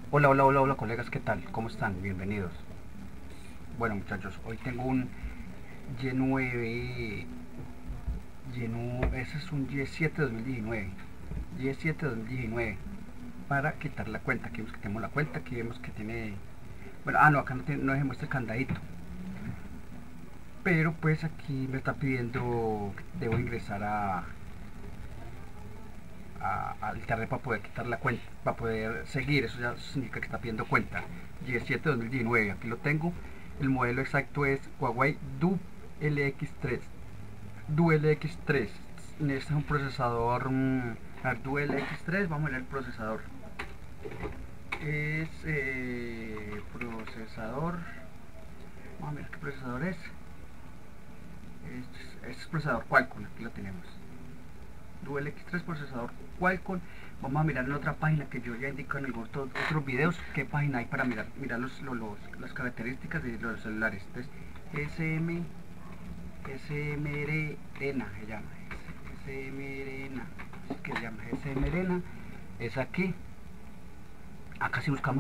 Hola, hola, hola, hola colegas, ¿qué tal? ¿Cómo están? Bienvenidos. Bueno muchachos, hoy tengo un Y9, ese es un Y7 2019, Y7 2019, para quitar la cuenta. Aquí vemos que tenemos la cuenta, aquí vemos que tiene, bueno, no, acá no se muestra el candadito, pero pues aquí me está pidiendo, debo ingresar al internet para poder quitar la cuenta, para poder seguir. Eso ya significa que está pidiendo cuenta. Y7 2019, aquí lo tengo. El modelo exacto es Huawei DualX3. DualX3. Este es un procesador. A ver, DualX3, vamos a ver el procesador. Es procesador. Vamos a ver qué procesador es. Es procesador Qualcomm, aquí lo tenemos. DualX3 procesador Qualcomm. Vamos a mirar en otra página que yo ya indico en algunos otros videos qué página hay para mirar las características de los celulares. Entonces, SMRena se llama. SMRena. ¿Qué se llama? SMRena. Es aquí. Acá sí buscamos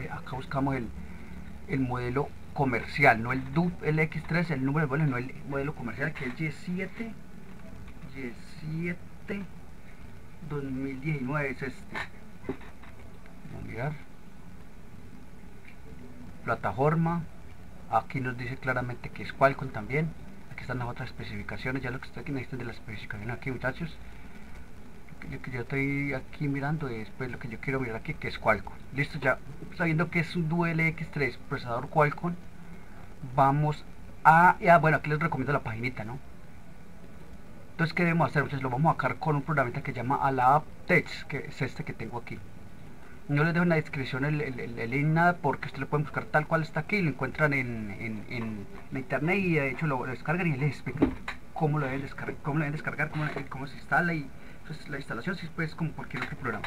el modelo comercial, no el DualX3, el número de modelo, no el modelo comercial, que es Y7 2019 es este. Vamos a mirar. Plataforma. Aquí nos dice claramente que es Qualcomm también. Aquí están las otras especificaciones. Ya lo que está aquí necesitan de las especificaciones aquí, muchachos. Lo que yo estoy aquí mirando es pues lo que yo quiero mirar aquí, que es Qualcomm. Listo, ya sabiendo que es un Dual X3 procesador Qualcomm, vamos bueno, aquí les recomiendo la paginita, ¿no? Entonces, ¿qué debemos hacer? Entonces lo vamos a sacar con un programita que se llama AlapText, que es este que tengo aquí. No les dejo en la descripción el link nada, porque ustedes lo pueden buscar tal cual está aquí, lo encuentran en internet, y de hecho lo descargan y les explican cómo lo deben descargar, cómo se instala. Y entonces la instalación sí, pues como cualquier otro programa.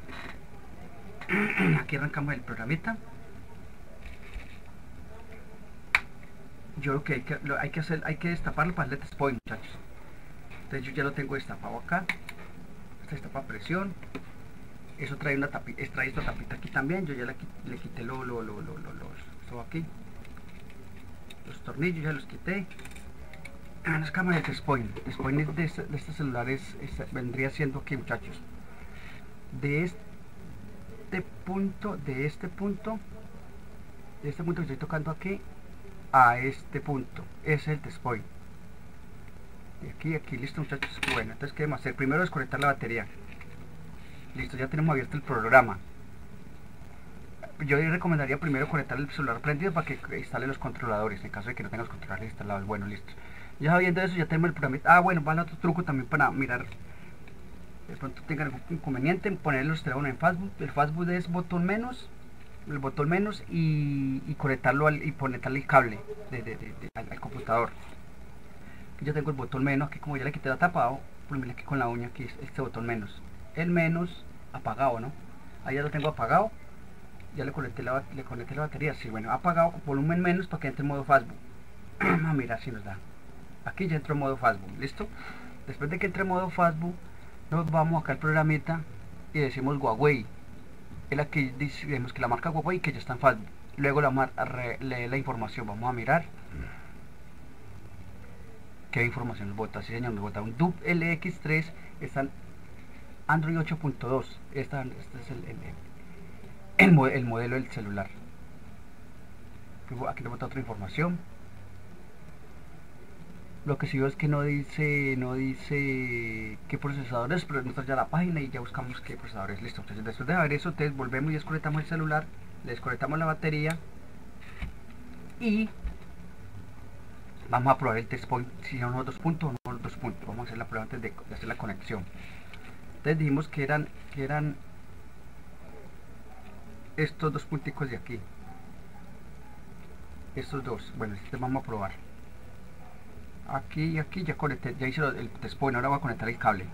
Aquí arrancamos el programita. Yo lo que hay que hacer, hay que destaparlo para el Let's Point, muchachos. Entonces yo ya lo tengo destapado acá. Esta destapa a presión. Eso trae una tapita, trae esta tapita aquí también. Yo ya le quité esto aquí. Los tornillos ya los quité. Las cámaras de Despoint. Despoint de estos celulares vendría siendo aquí, muchachos. De este punto que estoy tocando aquí a este punto. Ese es el Despoint. De aquí, listo, muchachos. Bueno, entonces, ¿qué debemos hacer? Primero desconectar la batería. Listo, ya tenemos abierto el programa. Yo recomendaría primero conectar el celular prendido para que instale los controladores, en caso de que no tenga los controladores instalados. Bueno, listo. Ya sabiendo eso, ya tenemos el programa. Bueno, vale otro truco también para mirar. De pronto tengan algún inconveniente en poner los teléfonos en fastboot. El fastboot es botón menos, el botón menos, y conectarlo y conectarle el cable al computador. Aquí yo tengo el botón menos, aquí como ya le quité la tapa, pulmé aquí con la uña, aquí es este botón menos. El menos apagado, ¿no? Ahí ya lo tengo apagado. Ya le conecté la batería. Sí, bueno, apagado, volumen menos para que entre en modo fastboot. Vamos a mirar si nos da. Aquí ya entró en modo fastboot, ¿listo? Después de que entre en modo fastboot, nos vamos acá al programita y decimos Huawei. Es la que decimos que la marca Huawei, que ya está en fastboot. Luego lee la información. Vamos a mirar qué información nos bota. Sí, señor, nos bota un DUP LX3. Está en Android 8.2. Este es el modelo del celular. Aquí le bota otra información. Lo que sí veo es que no dice qué procesador es, pero nos trae ya la página y ya buscamos qué procesador es. Listo. Entonces, después de ver eso, entonces volvemos y desconectamos el celular, le desconectamos la batería y vamos a probar el test point, si son los 2 puntos o no los 2 puntos. Vamos a hacer la prueba antes de hacer la conexión. Entonces dijimos que eran estos 2 punticos de aquí. Estos dos. Bueno, este vamos a probar. Aquí y aquí ya conecté, ya hice el test point. Ahora voy a conectar el cable.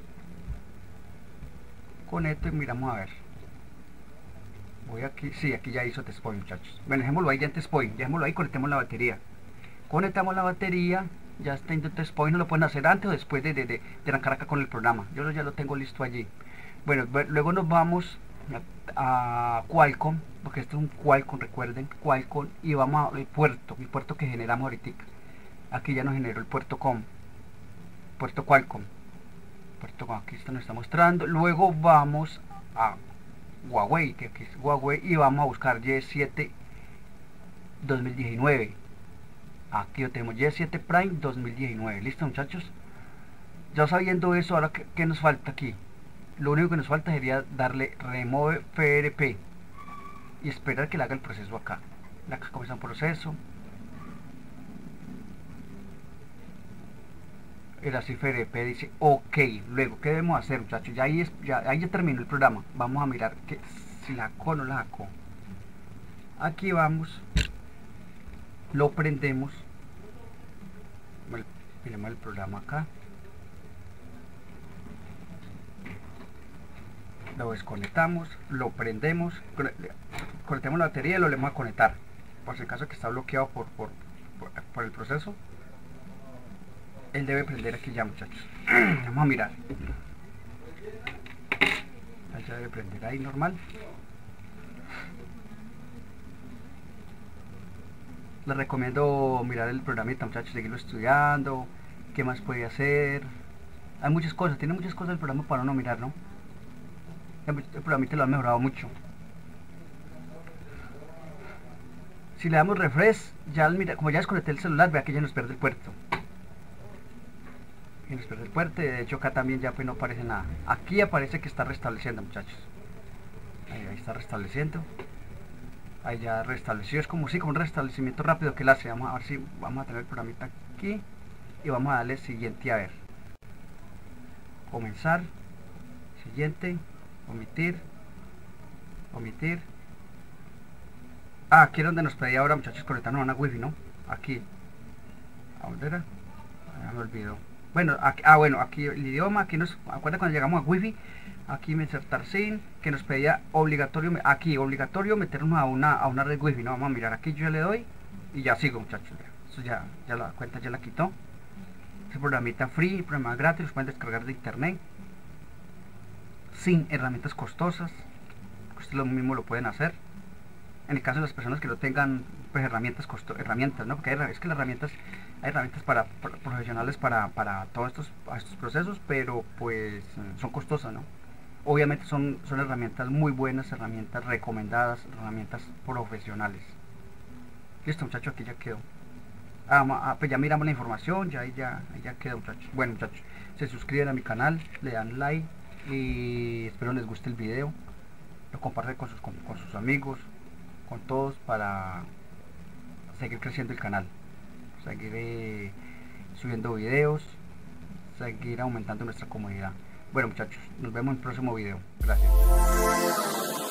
Conecto y miramos a ver. Voy aquí, sí, aquí ya hizo test point, muchachos. Bueno, dejémoslo ahí ya en test point. Dejémoslo ahí, conectemos la batería. Conectamos la batería, ya está en test point. No lo pueden hacer antes o después de arrancar acá con el programa. Yo ya lo tengo listo allí. Bueno, luego nos vamos a Qualcomm, porque este es un Qualcomm, recuerden, Qualcomm, y vamos al puerto que generamos ahorita. Aquí ya nos generó el puerto Qualcomm, aquí esto nos está mostrando. Luego vamos a Huawei, que aquí es Huawei, y vamos a buscar Y7 2019. Aquí lo tenemos, Y7 Prime 2019. Listo, muchachos. Ya sabiendo eso, ahora ¿qué nos falta aquí? Lo único que nos falta sería darle remove FRP y esperar que le haga el proceso acá. Acá comienza un proceso. El así FRP dice ok. Luego, ¿qué debemos hacer, muchachos? Ahí ya terminó el programa. Vamos a mirar que si la sacó o no la sacó. Aquí vamos, lo prendemos. Miremos el programa acá. Lo desconectamos, lo prendemos, conectamos la batería y lo volvemos a conectar. Por si acaso que está bloqueado por el proceso, él debe prender aquí ya, muchachos. Vamos a mirar. Ya debe prender ahí normal. Les recomiendo mirar el programita, muchachos, seguirlo estudiando. ¿Qué más puede hacer? Hay muchas cosas, tiene muchas cosas el programa para no mirar, ¿no? El programita lo ha mejorado mucho. Si le damos refresh, como ya desconecté el celular, vea que ya nos pierde el puerto. Y nos pierde el puerto, de hecho acá también ya pues no aparece nada. Aquí aparece que está restableciendo, muchachos. Ahí está restableciendo. Ahí ya restableció, es como un restablecimiento rápido que él hace. Vamos a ver si vamos a tener el programita aquí. Y vamos a darle siguiente, a ver. Comenzar. Siguiente. Omitir. Aquí es donde nos pedía ahora, muchachos, conectarnos a una wifi, ¿no? Aquí. ¿A dónde era? Ya me olvidó. Bueno, aquí el idioma, aquí nos acuerda cuando llegamos a wifi, aquí me insertar sin, que nos pedía obligatorio meternos a una red wifi, ¿no? Vamos a mirar aquí, yo le doy y ya sigo, muchachos. Eso ya la cuenta ya la quitó. Este programita free, programa gratis, los pueden descargar de internet sin herramientas costosas. Ustedes lo mismo lo pueden hacer. En el caso de las personas que no tengan pues herramientas, ¿no? Porque es que hay herramientas para profesionales para todos estos procesos, pero pues son costosas, ¿no? Obviamente son herramientas muy buenas, herramientas recomendadas, herramientas profesionales. Listo, muchachos, aquí ya quedó. Pues ya miramos la información, ya quedó, muchachos. Bueno, muchachos, se suscriben a mi canal, le dan like y espero les guste el video. Lo comparten con sus amigos, con todos, para seguir creciendo el canal, seguir subiendo videos, seguir aumentando nuestra comunidad. Bueno, muchachos, nos vemos en el próximo video. Gracias.